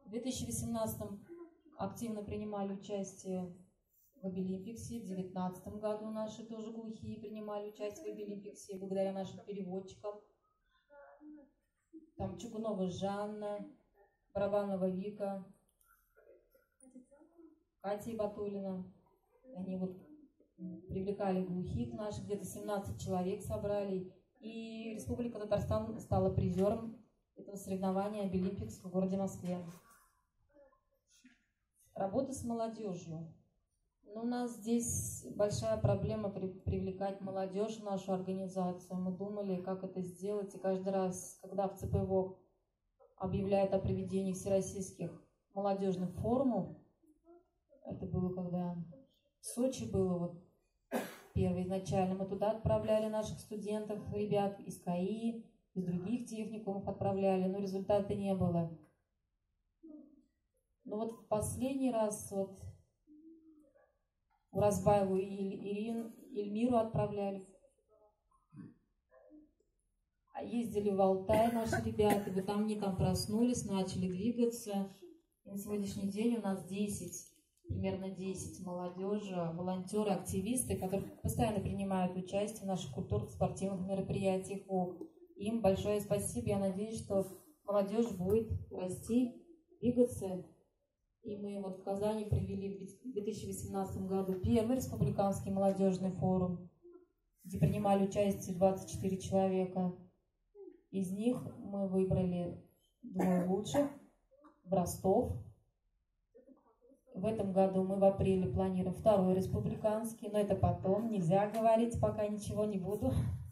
В 2018 активно принимали участие в Обилимпиксе. В 2019 году наши тоже глухие принимали участие в Обилимпиксе благодаря нашим переводчикам. Там Чугунова Жанна, Барабанова Вика, Катя Батулина. Они вот привлекали глухих наших, где-то 17 человек собрали. И Республика Татарстан стала призером этого соревнования Обилимпикс в городе Москве. Работа с молодежью. Но у нас здесь большая проблема привлекать молодежь в нашу организацию. Мы думали, как это сделать, и каждый раз, когда в ЦПВОК объявляют о проведении всероссийских молодежных форумов, это было когда в Сочи было вот первое изначально, мы туда отправляли наших студентов, ребят из КАИ, из других техникумов отправляли, но результата не было. Но вот в последний раз вот Уразбаеву и Эльмиру отправляли. А ездили в Алтай наши ребята, вот там они там проснулись, начали двигаться. И на сегодняшний день у нас примерно 10 молодежи, волонтеры, активисты, которые постоянно принимают участие в наших культурных спортивных мероприятиях. Им большое спасибо. Я надеюсь, что молодежь будет расти, двигаться. И мы вот в Казани провели в 2018 году первый республиканский молодежный форум, где принимали участие 24 человека. Из них мы выбрали 2 лучших в Ростов. В этом году мы в апреле планируем 2-й республиканский, но это потом, нельзя говорить, пока ничего не буду.